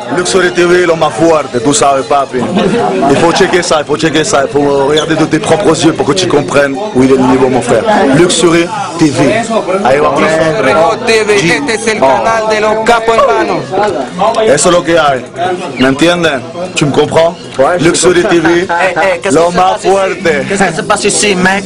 Luxury TV, lo más fuerte, tú sabes, papi. Il faut checker ça, il faut checker ça. Il faut regarder de tes propres yeux pour que tu comprennes où il est le niveau, mon frère. Luxury TV. Ahí vamos. TV, este es el canal de los capos hermanos. Eso es lo que hay. ¿Me entiendes? ¿Tu me comprends? Luxury TV, lo más fuerte. Qu'est-ce qui se passe ici, mec?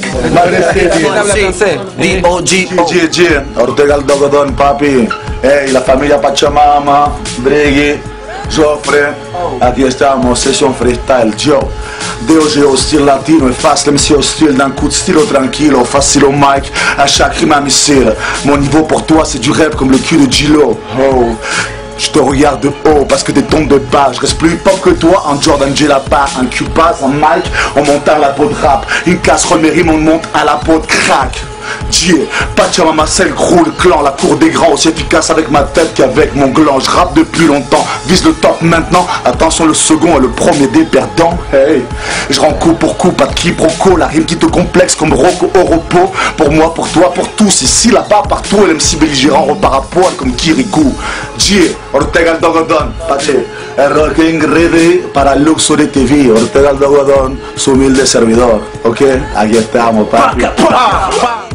G, Ortega el Dogodón, papi. Hey, la familia Pachamama, Bregui, Joffre. Aquí estamos, session freestyle, Joe. DOG au style latino, efface l'MC au style d'un coup de stylo tranquille, facile au mic, à chaque rime un missile. Mon niveau pour toi c'est du rap comme le cul de Gilo. Oh. Je te regarde de haut parce que t'es tombé de bas. Je reste plus hip-hop que toi, un Jordan J la part, un Cubase, un mic, on monte à la peau de rap. Une casserole mes rimes, on monte à la peau de crack. Dieu, Pachamama c'est le gros, le clan, la cour des grands, aussi efficace avec ma tête qu'avec mon gland. Je rappe depuis longtemps, vise le top maintenant. Attention, le second est le premier des perdants. Hey, je rends coup pour coup, pas de quiproquo. La rime qui te complexe comme Rocco au repos. Pour moi, pour toi, pour tous. Ici, là-bas, partout, l'MC belligérant repart à poil comme Kirikou. Dieu, Ortega el Dogodón, pache. El rocking ready para Luxury TV. Ortega el Dogodón, su humilde servidor. Ok, aquí estamos, papi.